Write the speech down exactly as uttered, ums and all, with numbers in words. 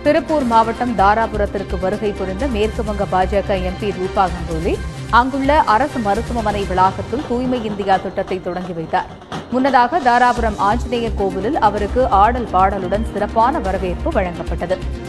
திருப்பூர் மாவட்டம் தாராபுரத்திற்கு வருகை புரிந்த மேற்குவங்க பாஜக எம்பி ரூபா கங்குலி அங்குள்ள அரசு மருத்துவமனை வளாகத்தில் தூய்மை இந்தியா திட்டத்தை தொடங்கி வைத்தார். முன்னதாக தாராபுரம் ஆஞ்சநேயர் கோவிலில் அவருக்கு ஆடல் பாடலுடன் சிறப்பான வரவேற்பு வழங்கப்பட்டது.